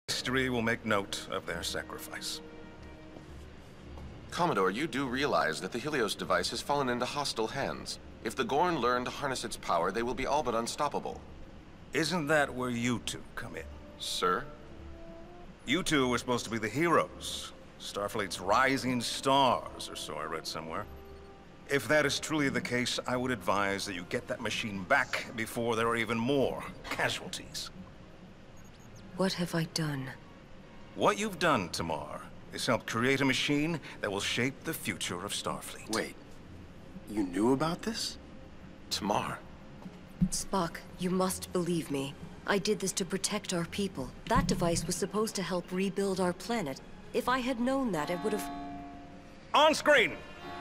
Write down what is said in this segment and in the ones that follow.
History will make note of their sacrifice. Commodore, you do realize that the Helios device has fallen into hostile hands. If the Gorn learn to harness its power, they will be all but unstoppable. Isn't that where you two come in? Sir? You two were supposed to be the heroes. Starfleet's rising stars, or so I read somewhere. If that is truly the case, I would advise that you get that machine back before there are even more casualties. What have I done? What you've done, Tamar, is help create a machine that will shape the future of Starfleet. Wait, you knew about this? Tamar. Spock, you must believe me. I did this to protect our people. That device was supposed to help rebuild our planet. If I had known that, I would have... On screen!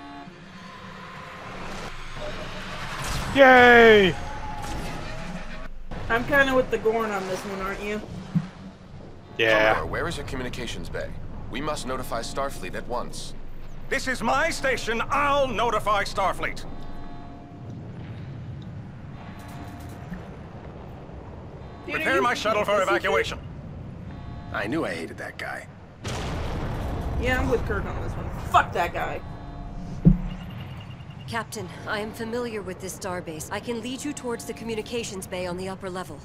Yay! I'm kind of with the Gorn on this one, aren't you? Yeah. Commodore, where is your communications bay? We must notify Starfleet at once. This is my station. I'll notify Starfleet. Dude, Prepare my shuttle for evacuation. I knew I hated that guy. Yeah, I'm with Kirk on this one. Fuck that guy. Captain, I am familiar with this starbase. I can lead you towards the communications bay on the upper level.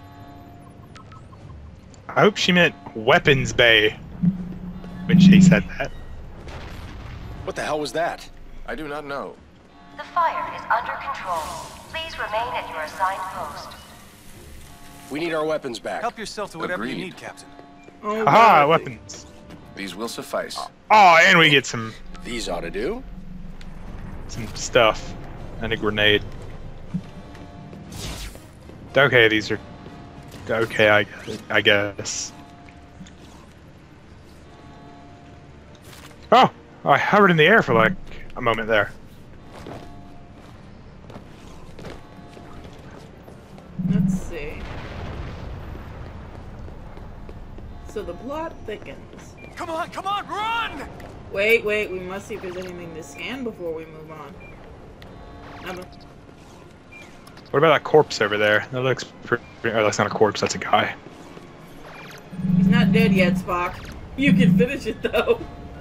I hope she meant weapons bay when she said that. What the hell was that? I do not know. The fire is under control. Please remain at your assigned post. We need our weapons back. Help yourself to whatever you Agreed. need, Captain. Oh, Aha, God. weapons. These will suffice. Oh, and we get some These ought to do. stuff. And a grenade. Okay, these are... Okay, I guess. Oh! I hovered in the air for like a moment there. Let's see. So the plot thickens. Come on, run! Wait, we must see if there's anything to scan before we move on. Nothing. What about that corpse over there? That looks pretty... Oh, that's not a corpse, that's a guy. He's not dead yet, Spock. You can finish it, though.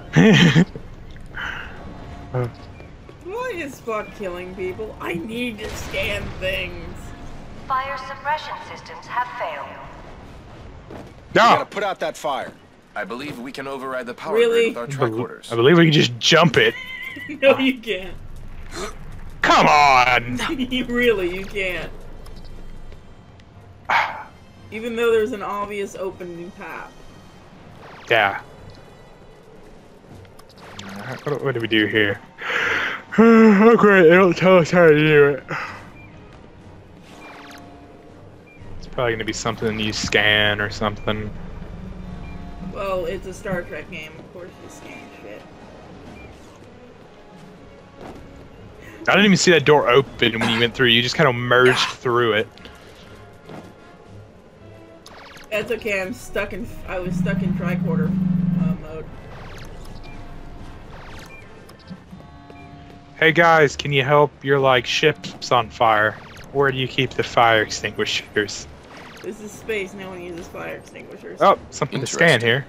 Why is Spock killing people? I need to scan things. Fire suppression systems have failed. We gotta No! put out that fire. I believe we can override the power Really? grid with our tricorders. I believe we can just jump it. No, you can't. Come on! Really, you can't. Even though there's an obvious opening path. Yeah. What do we do here? Oh great, they don't tell us how to do it. It's probably gonna be something you scan or something. Well, it's a Star Trek game. Of course you scan shit. I didn't even see that door open when you went through. You just kind of merged through it. That's okay. I was stuck in tricorder mode. Hey guys, can you help? Your like ship's on fire. Where do you keep the fire extinguishers? This is space. No one uses fire extinguishers. Oh, something to scan here.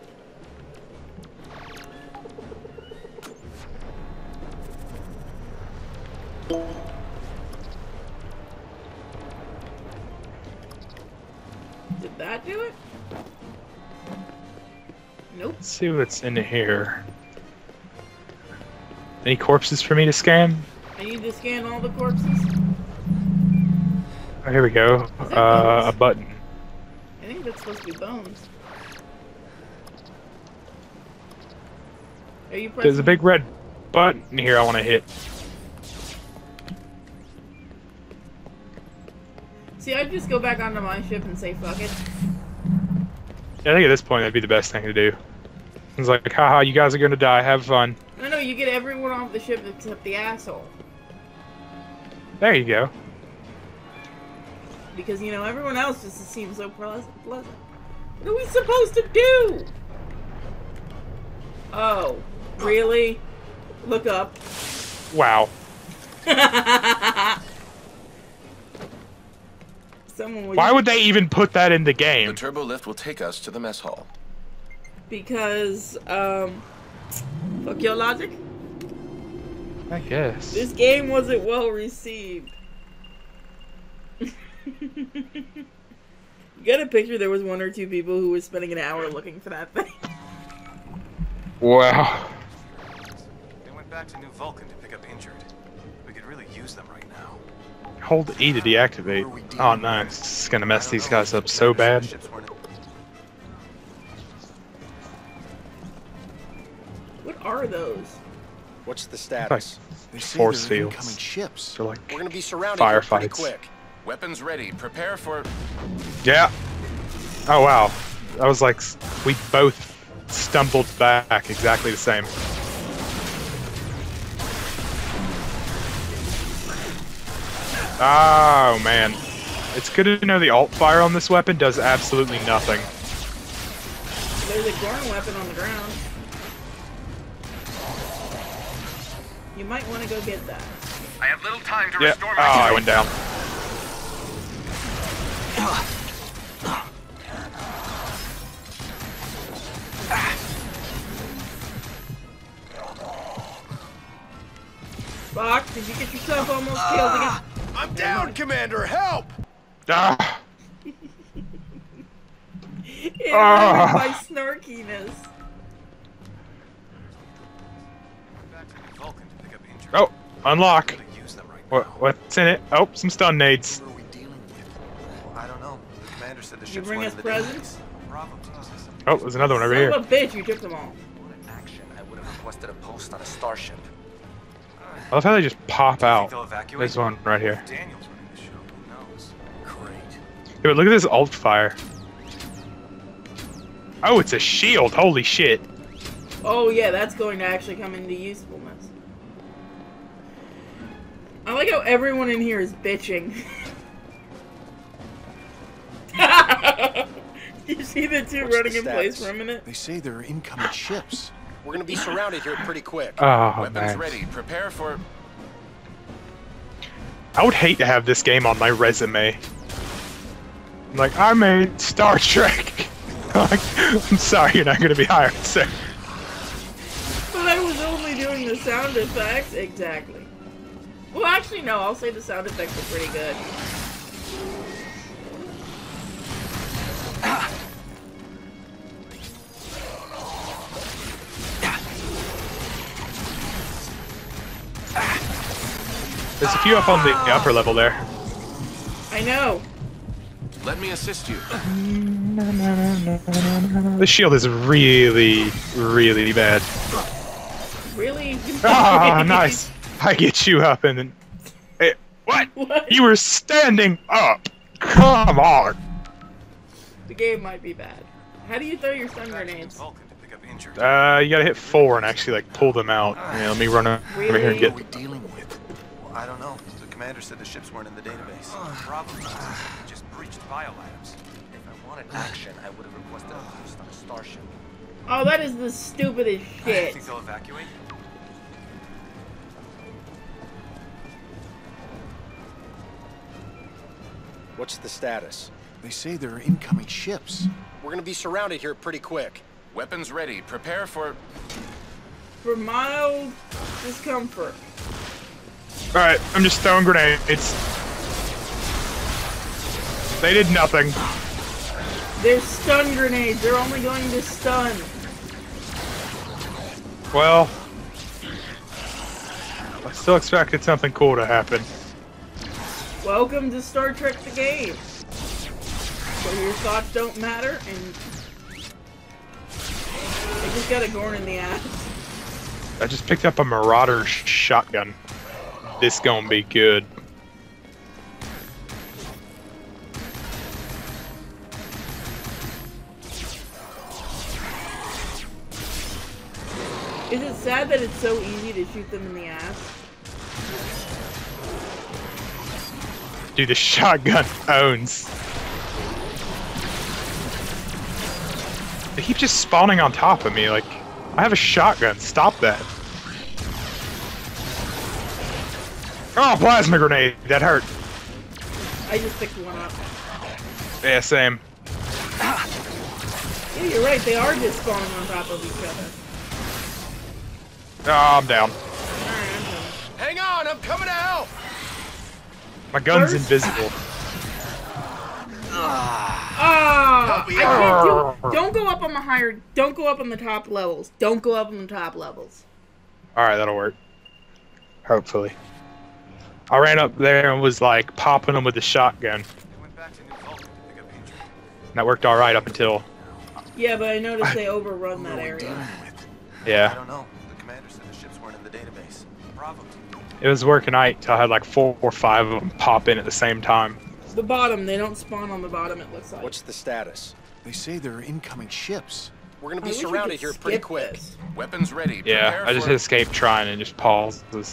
Did that do it? Nope. Let's see what's in here. Any corpses for me to scan? I need to scan all the corpses. Oh, here we go. A button. I think that's supposed to be bones. Are you pressing? There's a big red button here I want to hit. See, I'd just go back onto my ship and say fuck it. Yeah, I think at this point that'd be the best thing to do. It's like, haha, you guys are gonna die, have fun. No, you get everyone off the ship except the asshole. There you go. Because, you know, everyone else just seems so pleasant. What are we supposed to do? Oh, really? Look up. Wow. Someone would. Why would they even put that in the The game? turbo lift will take us to the mess hall. Because, fuck your logic. I guess. This game wasn't well received. You got a picture? There was 1 or 2 people who were spending an hour looking for that thing. Wow. They went back to New Vulcan to pick up injured. We could really use them right now. Hold E to deactivate. Oh, nice. It's gonna mess these guys up so bad. What are those? What's the Like status? force fields. ships. They're like We're gonna be surrounded here pretty firefights. quick. Weapons ready. Prepare for... Yeah. Oh wow. I was like, we both stumbled back exactly the same. Oh man. It's good to know the alt fire on this weapon does absolutely nothing. There's a Gorn weapon on the ground. You might want to go get that. I have little time to Yeah. restore Oh, my I went down. Spock, did you get yourself almost killed again? I'm down, Commander. Help! Ah. It Ah. my snarkiness. back to New Vulcan to pick up injured. Oh, unlock. Really use them right now. What's in it? Oh, some stun nades. What are we dealing with? Well, I don't know. The commander said the You ships bring weren't us in the database. presents? Bravo team says something. Oh, there's another one over Son here. of a bitch, you took them all. Want an action, I would have requested a post on a starship. I love how they just pop Do you think out. they'll evacuate? There's one right here. If Daniel's running the show, who knows? Great. Yeah, but look at this alt fire. Oh, it's a shield. Holy shit. Oh yeah, that's going to actually come into usefulness. I like how everyone in here is bitching. You see the two What's running the in place status? for a minute? They say there are incoming ships. We're gonna be surrounded here pretty quick. Oh, Weapons man. ready. Prepare for... I would hate to have this game on my resume. Like, I made Star Trek. Like, I'm sorry you're not going to be hired, sir. But I was only doing the sound effects. Exactly. Well, actually, no. I'll say the sound effects are pretty good. There's a few up on the upper level there. I know. Let me assist you. The shield is really, really bad. Really? Ah, nice. I get you up and then... Hey, what? What? You were standing up. Come on. The game might be bad. How do you throw your stun Back to New grenades? Vulcan to pick up injured. You gotta hit 4 and actually, like, pull them out. Yeah, let me run over here and Really? get... What are we dealing with? Well, I don't know. The commander said the ships weren't in the database. Bravo team says something just breached biolabs. If I wanted action, I would have requested a post on a starship. Oh, that is the stupidest shit. Think they'll evacuate? What's the status? They say there are incoming ships. We're gonna be surrounded here pretty quick. Weapons ready. Prepare for... For mild discomfort. Alright, I'm just throwing grenades. They did nothing. They're stun grenades. They're only going to stun. Well... I still expected something cool to happen. Welcome to Star Trek the game. Where your thoughts don't matter and... I just got a Gorn in the ass. I just picked up a Marauder shotgun. This gonna be good. Is it sad that it's so easy to shoot them in the ass? Dude, the shotgun owns. They keep just spawning on top of me, like, I have a shotgun, stop that. Oh, plasma grenade, that hurt. I just picked one up. Yeah, same. Yeah, you're right. They are just spawning on top of each other. Oh, I'm down. Alright, I'm coming. Hang on, I'm coming to help! My gun's First- invisible. Ah! I can't do. Don't go up on the higher. Don't go up on the top levels. Don't go up on the top levels. Alright, that'll work. Hopefully. I ran up there and was like popping them with the shotgun. They went back to New Vulcan to pick up Adrian. And that worked alright up until. Yeah, but I noticed they overrun that area. I Yeah. don't know. The commander said the ships weren't in the database. Bravo team. It was working right till I had like 4 or 5 of them pop in at the same time. The bottom. They don't spawn on the bottom. It looks like. What's the status? They say there are incoming ships. We're gonna I be wish we surrounded could here pretty skip quick. this. Weapons ready. Yeah, Prepare I just for- hit escape trying and just pauses.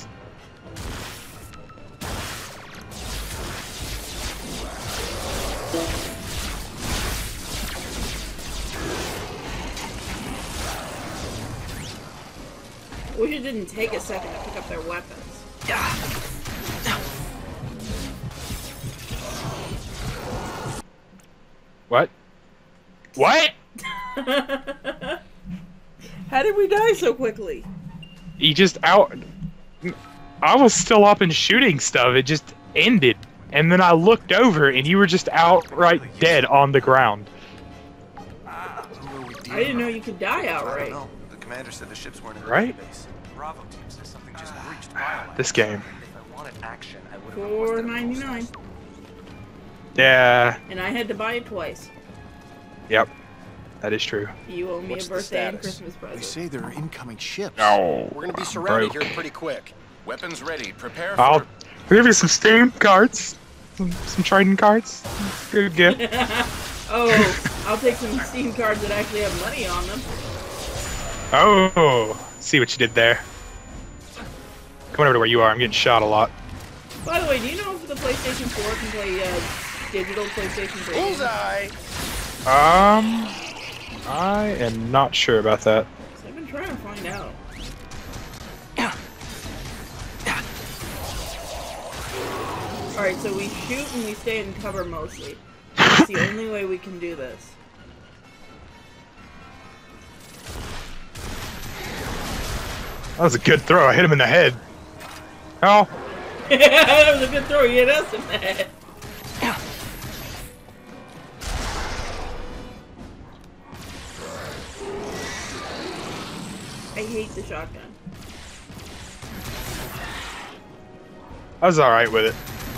I wish it didn't take a second to pick up their weapons. What? What? How did we die so quickly? You just out. I was still up and shooting stuff. It just ended. And then I looked over and you were just outright dead on the ground. I didn't know you could die I don't outright. know. The commander said the ships weren't in the Right? database. Bravo team says something just breached biolabs. This game. If I wanted action, I would have requested a $4.99, post. Yeah. and I had to buy it twice. Yep. That is true. You owe me What's a the birthday and status? Christmas They present. say there are incoming ships. No. We're gonna be surrounded broke. here pretty quick. Weapons ready. Prepare I'll for... give you some Steam cards. Some trading cards. Good gift. Oh, I'll take some Steam cards that actually have money on them. Oh. See what you did there. Come on over to where you are. I'm getting shot a lot. By the way, do you know if the PlayStation 4 can play digital PlayStation 3? Bullseye! I am not sure about that. So I've been trying to find out. Alright, so we shoot and we stay in cover mostly. That's the only way we can do this. That was a good throw. I hit him in the head. Oh. That was a good throw. You hit us in the head. I hate the shotgun. I was alright with it.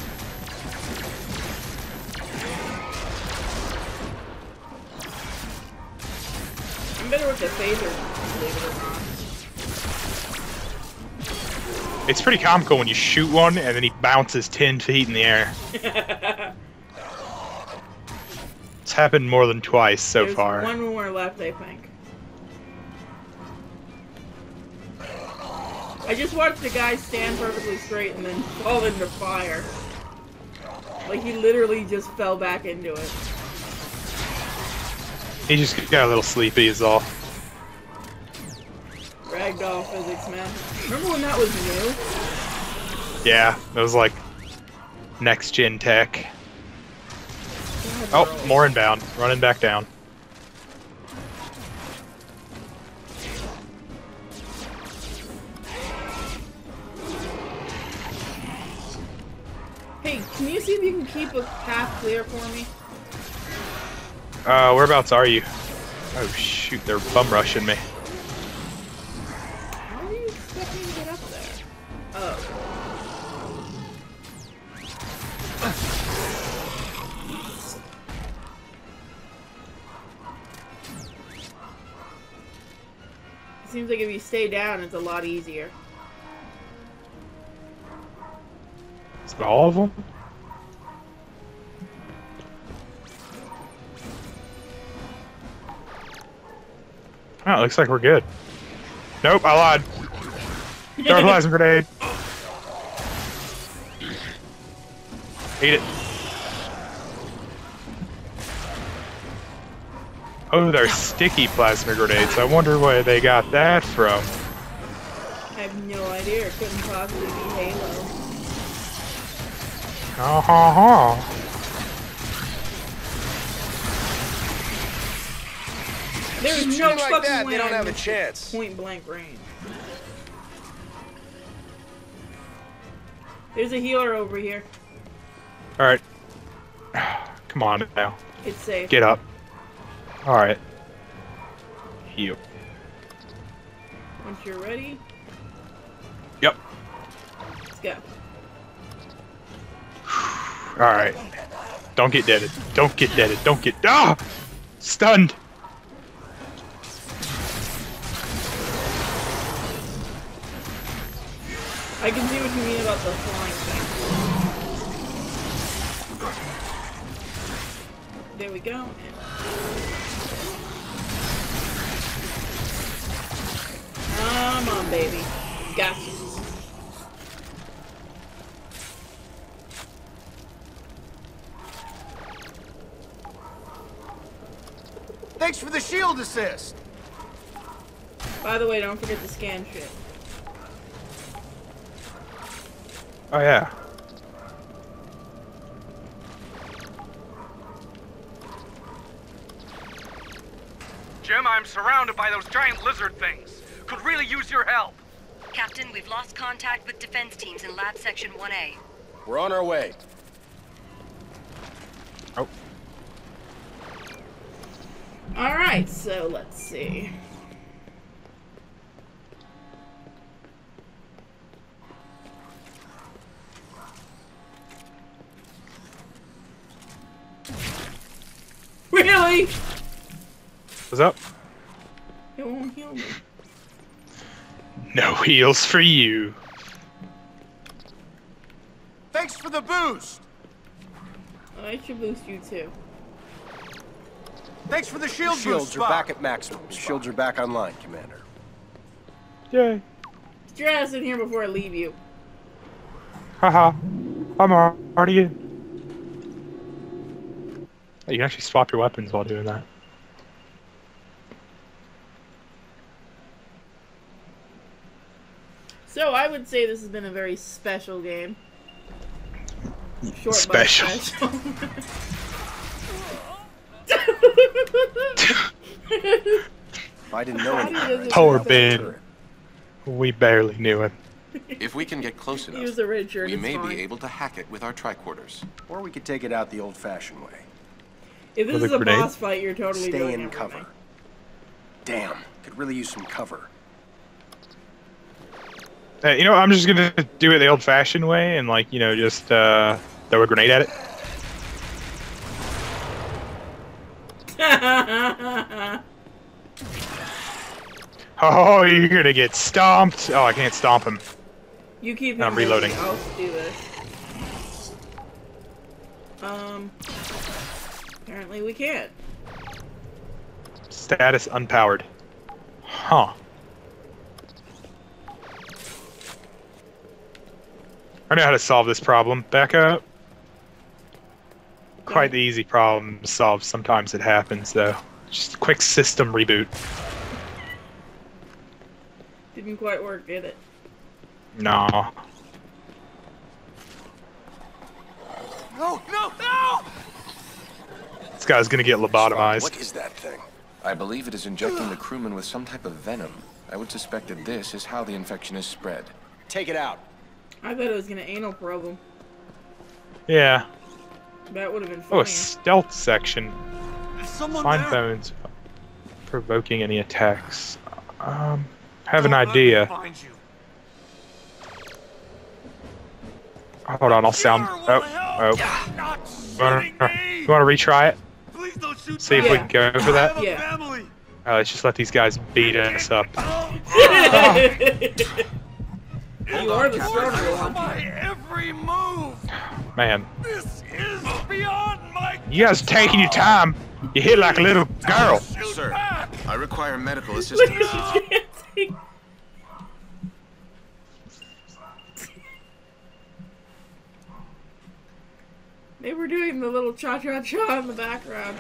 I'm better with the phaser, believe it or not. It's pretty comical when you shoot one and then he bounces 10 feet in the air. It's happened more than twice so There's far. one more left, I think. I just watched the guy stand perfectly straight and then fall into fire. Like he literally just fell back into it. He just got a little sleepy is all. Ragdoll physics, man. Remember when that was new? Yeah, it was like next gen tech. God, Oh, bro. more inbound. Running back down. Hey, can you see if you can keep a path clear for me? Whereabouts are you? Oh shoot, they're bum rushing me. How do you expect me to get up there? Oh. It seems like if you stay down, it's a lot easier. Is it all of them? Oh, it looks like we're good. Nope, I lied. Throw a plasma grenade. Eat it. Oh, they're sticky plasma grenades. I wonder where they got that from. I have no idea. It couldn't possibly be Halo. There's Shooting no like fucking that, way they don't I have a missed chance. Point blank range. There's a healer over here. Alright. Come on now. It's safe. Get up. Alright. Heal. Once you're ready, Yep. let's go. Alright. Don't get deaded. Don't get deaded. Don't get. Ah! Stunned! I can see what you mean about the flying thing. There we go. Come on, baby. Gotcha. Thanks for the shield assist. By the way, don't forget to scan shit. Oh yeah. Jim, I'm surrounded by those giant lizard things. Could really use your help. Captain, we've lost contact with defense teams in Lab Section 1A. We're on our way. Oh. Alright, so let's see. Really? What's up? It won't heal me. No heals for you. Thanks for the boost. I should boost you too. Thanks for the shield boost. Shields are back at maximum. Shields are back online, Commander. Yay. Get your ass in here before I leave you. Haha. I'm already in. Oh, you can actually swap your weapons while doing that. So I would say this has been a very special game. Short Special. but special. I didn't know anything. Poor Ben. We barely knew him. If we can get close enough, Use the red shirt, we it's may fine. be able to hack it with our tricorders. Or we could take it out the old-fashioned way. If this With is a a grenade? boss fight, you're totally Stay doing in everything. cover. Damn, could really use some cover. You know, I'm just gonna do it the old-fashioned way and, like, you know, just throw a grenade at it. Oh, you're gonna get stomped. Oh, I can't stomp him. You keep I'm him reloading. busy. I'll do this. Apparently we can't. Status unpowered. Huh. I know how to solve this problem. Back up. Quite the easy problem to solve. Sometimes it happens, though. Just a quick system reboot. Didn't quite work, did it? Nah. No, no, no! This guy's gonna get lobotomized. What is that thing? I believe it is injecting the crewman with some type of venom. I would suspect that this is how the infection is spread. Take it out. I thought it was gonna anal probe him. Yeah. That would have been Oh, funny. a stealth section. Find bones. Provoking any attacks. Have an idea. Hold on, I'll sound. Oh. You want to retry it? See if we can go for that? Yeah. Let's just let these guys beat us up. You are the stronger one. Every move. Man, This is beyond my. you guys are taking your time. You hit like a little girl. Sir, I require medical Look assistance. at you dancing. They were doing the little cha-cha-cha in the background.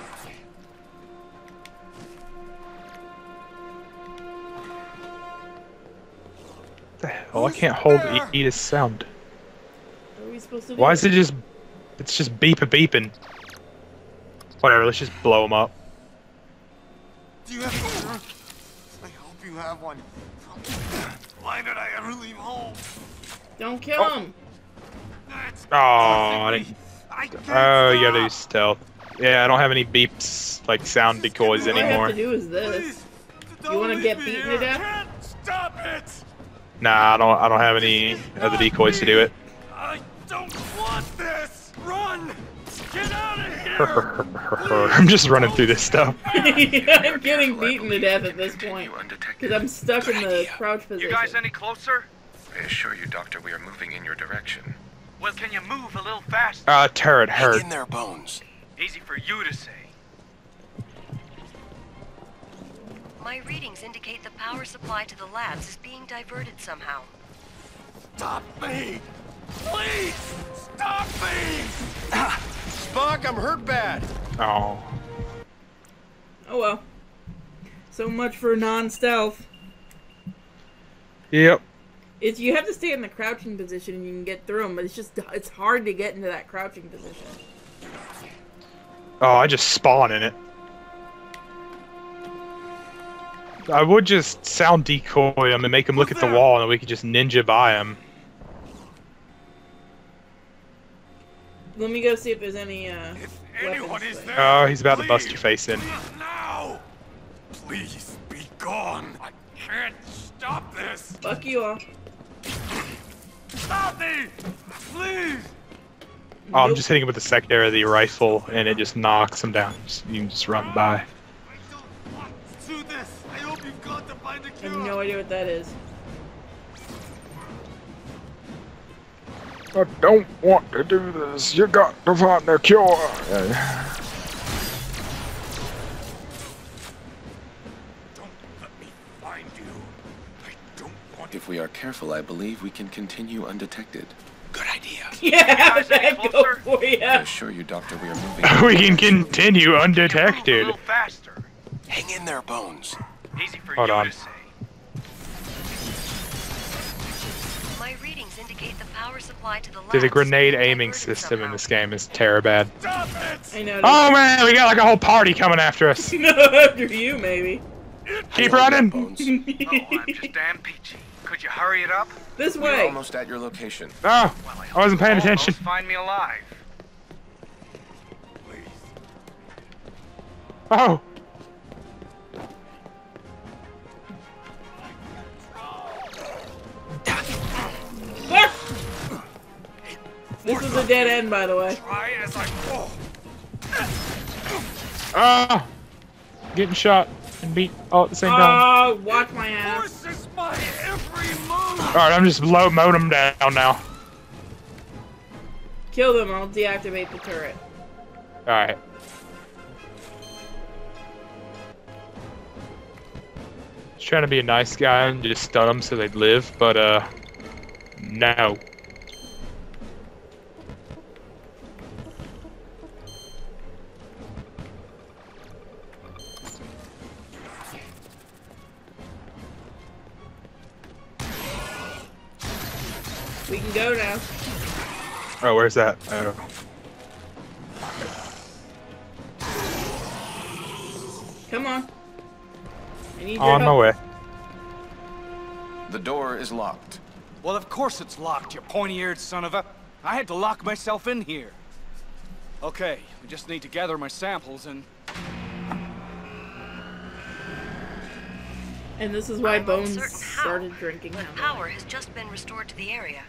What the hell? I can't hold eat a sound. What are we supposed to do? Why is it just... It's just beeping. Whatever, let's just blow them up. Do you have you have one. Why did I ever leave home? Don't kill him. That's Oh, I didn't. I can't Oh, you gotta do stop. stealth. Yeah, I don't have any beeps, like sound decoys All I have anymore. to do is this. Please, You wanna don't get leave me beaten here. to death? Can't stop it. Nah, I don't have any other decoys to do it. I don't want this. Run. Get out of here. I'm just running through this stuff. I'm getting beaten to death at this point. Because I'm stuck in the crouch position. You guys any closer? I assure you, Doctor, we are moving in your direction. Well, can you move a little faster? Turret Hang hurt. in there, Bones. Easy for you to say. My readings indicate the power supply to the labs is being diverted somehow. Stop me. Please. Stop me. Spock, I'm hurt bad. Oh. Oh well. So much for non-stealth. Yep. You have to stay in the crouching position and you can get through them, but it's hard to get into that crouching position. Oh, I just spawn in it. I would just sound decoy him and make him look at the wall, and then we could just ninja by him. Let me go see if there's any If anyone weapons is there. there, Oh, he's about to bust please, your face in. Now. Please be gone. I can't stop this. Fuck you all. Stop me. Please. Oh, I'm just hitting him with the secondary of the rifle, and it just knocks him down. You can just run by. I don't want to do this. I hope you've got to find a I cure. have no idea what that is. I don't want to do this. You got to find the cure. Don't let me find you. I don't want If we are careful, I believe we can continue undetected. Good idea. Yeah, guys any that go closer? for I ya. assure you, Doctor, we are moving. We can continue Can you move a undetected. little faster? Hang in there, Bones. Easy for Hold you on. to say. My readings indicate the power supply to the labs Dude, the is grenade being aiming diverted system in somehow. this game is terrible. stop it. I know. Oh man, we got like a whole party coming after us. No, after you, maybe. Keep running. Bones. Oh, I'm just damn peachy. Could you hurry it up? This We're way. almost at your location. Oh, Well, I wasn't paying almost attention. Find me alive. Please. Oh, Ah! This is a dead end, by the way. Try as I fall. ah, getting shot and beat all at the same time. Oh, watch my ass. Forces my every move. All right, I'm just mowing them down now. Kill them, I'll deactivate the turret. All right. Just trying to be a nice guy and just stun them so they'd live, but no. We can go now. Oh, where's that? Oh. Come on. I need your On my help. way. The door is locked. Well, of course it's locked, you pointy-eared son of a... I had to lock myself in here. Okay, we just need to gather my samples and... And this is why I'm Bones uncertain how, started drinking but heavily. power has just been restored to the area.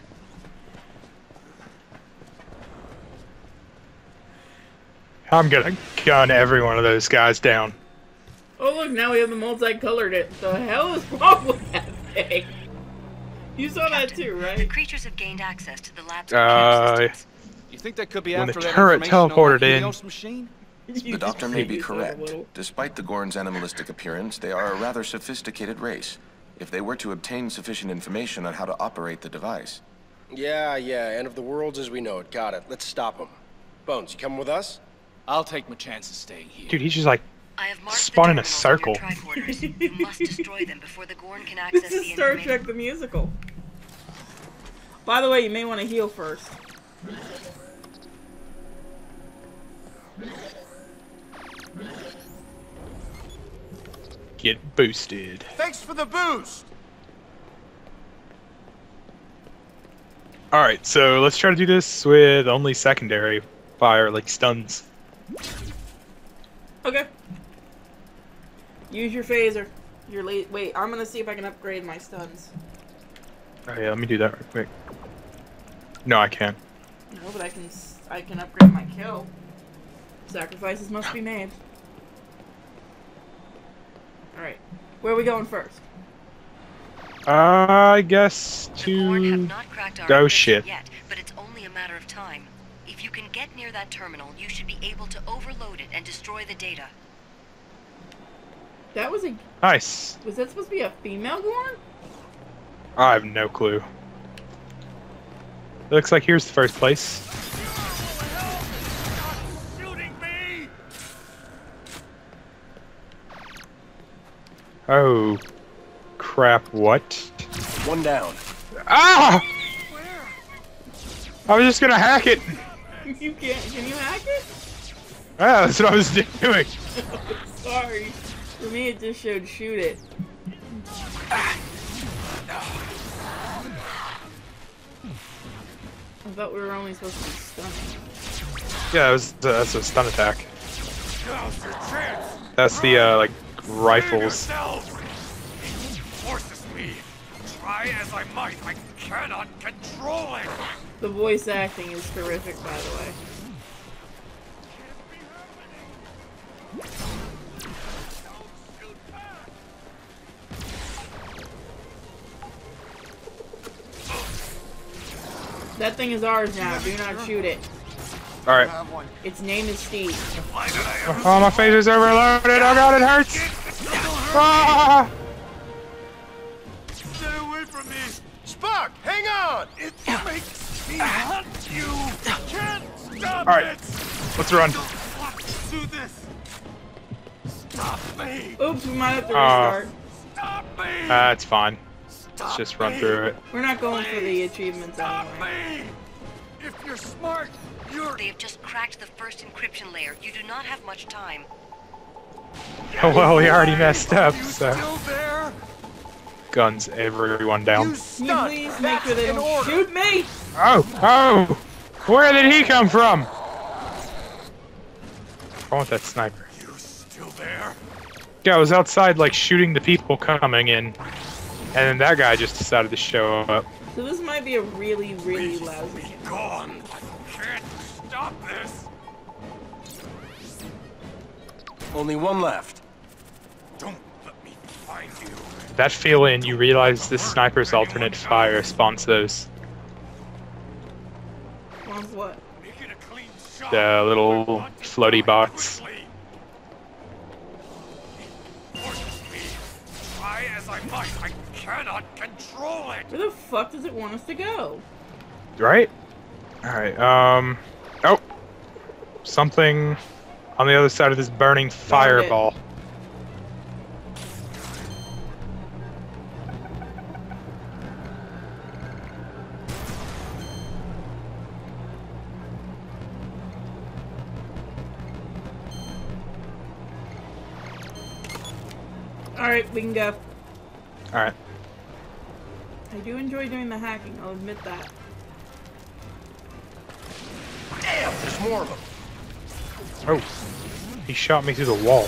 I'm gonna gun every one of those guys down. Oh look, now we have the multicolored it. The hell is wrong with that thing? You saw that too, The right? creatures have gained access to the lab's computer systems. You think that could be When after the that turret information on teleported that in. Helios machine? The Doctor may be You saw a correct. little. Despite the Gorn's animalistic appearance, they are a rather sophisticated race. If they were to obtain sufficient information on how to operate the device. Yeah, end of the worlds as we know it. Got it. Let's stop them. Bones, you coming with us? I'll take my chances staying here. Dude, he's just like I have marked Spawn in the a terminals on your circle. tricorders. You must destroy them before the Gorn can access This is the Star information. Trek the musical. By the way, you may want to heal first. get boosted. Thanks for the boost! Alright, so let's try to do this with only secondary fire, like stuns. Okay. Use your phaser. You're late. Wait, I'm gonna see if I can upgrade my stuns. Oh yeah, let me do that real quick. No, I can't. No, but I can upgrade my kill. Sacrifices must be made. Alright. Where are we going first? I guess The Horde have to... not cracked our Oh encryption shit. yet, but it's only a matter of time. If you can get near that terminal, you should be able to overload it and destroy the data. That was a... Nice. Was that supposed to be a female Gorn? I have no clue. It looks like here's the first place. Oh, crap, what? One down. Ah! I was just gonna hack it! You can't... Can you hack it? Ah, that's what I was doing. Sorry. For me, it just showed shoot it. I thought we were only supposed to be stunning. Yeah, that's a stun attack. That's the, like, rifles. Forces me. Try as I might, I cannot control it. The voice acting is terrific, by the way. That thing is ours now. Do not shoot it. Alright. Its name is Steve. Oh, my face is overloaded. Oh god, it hurts. Ah! Stay away from me! Spock, hang on! It makes me hunt you! Can't stop Alright, let's run. Do this! Stop me! Oops, we might have to restart. Stop me! It's fine. Let's just run through it. We're not going for the achievements Stop anyway. me! If you're smart, you're... They have just cracked the first encryption layer. You do not have much time. Well, we already messed up, You so... still there? Guns everyone down. You Can you stunt! please make That's sure they an don't order! shoot me? Oh! Where did he come from? I want that sniper. You still there? Yeah, I was outside, like, shooting the people coming in, and then that guy just decided to show up. So this might be a really, really lousy game. Gone! I can't stop this! Only one left. Don't let me find you. That feeling, you realize this sniper's alternate fire spawns those. One's what? Make it a clean shot. The little floaty box. Quickly. Forces me. Try as I might, I cannot control it. Where the fuck does it want us to go? Right? Alright, oh! Something on the other side of this burning fireball. Alright, we can go. Alright. I do enjoy doing the hacking, I'll admit that. Damn, there's more of them. Oh. He shot me through the wall.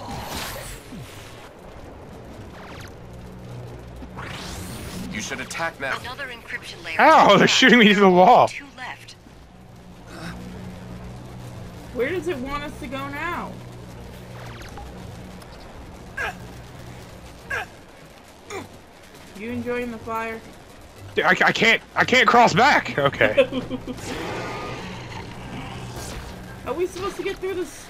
You should attack now. Another encryption layer. Ow! They're shooting me through the wall! Two left. Where does it want us to go now? You enjoying the fire? Dude, I can't cross back! Okay. Are we supposed to get through this?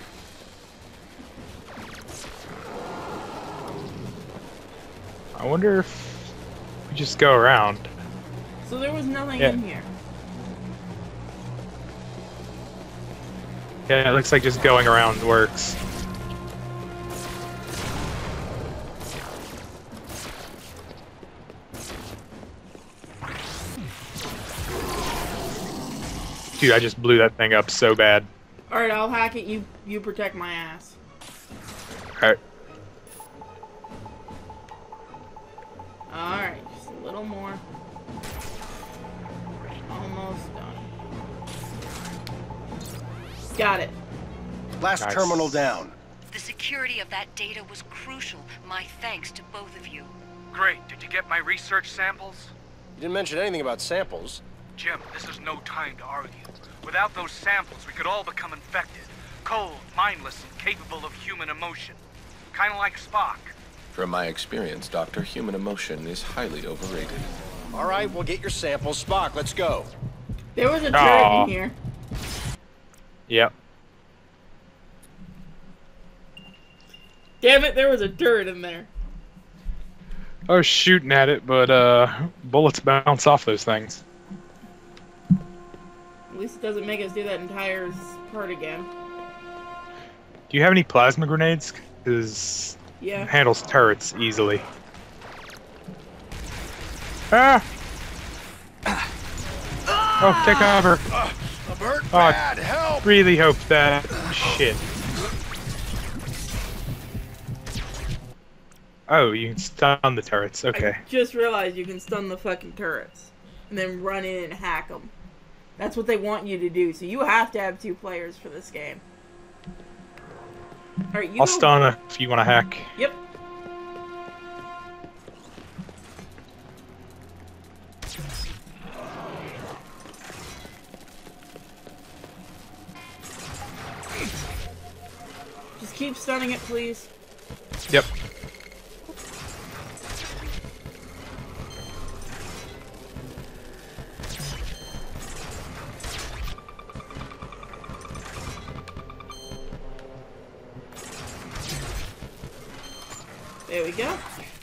I wonder if we just go around. So there was nothing Yeah. in here. Yeah, it looks like just going around works. Dude, I just blew that thing up so bad. Alright, I'll hack it, you protect my ass. Alright. little more. Almost done. Got it. Last Nice. terminal down. The security of that data was crucial. My thanks to both of you. Great. Did you get my research samples? You didn't mention anything about samples. Jim, this is no time to argue. Without those samples, we could all become infected. Cold, mindless, and capable of human emotion. Kinda like Spock. From my experience, Doctor, human emotion is highly overrated. All right, we'll get your samples. Spock, let's go. There was a turret Aw. in here. Yep. Damn it, there was a turret in there. I was shooting at it, but bullets bounce off those things. At least it doesn't make us do that entire part again. Do you have any plasma grenades? Because Yeah. it handles turrets easily. Ah! Oh, take cover. Avert Oh, bad, help! really hope that shit. Oh, you can stun the turrets. Okay. I just realized you can stun the fucking turrets. And then run in and hack them. That's what they want you to do. So you have to have 2 players for this game. Alright, you I'll go- stun if you want to hack. Yep. Just keep stunning it, please. Yep. There we go.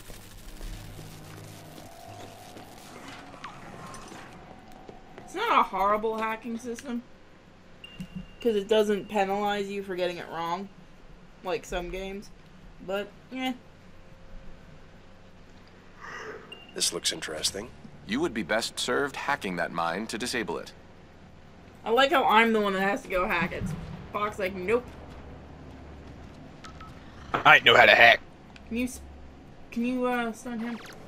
It's not a horrible hacking system. Because it doesn't penalize you for getting it wrong. Like some games. But, yeah. This looks interesting. You would be best served hacking that mine to disable it. I like how I'm the one that has to go hack it. Spock's like, nope. I know how to hack. Can you stun him?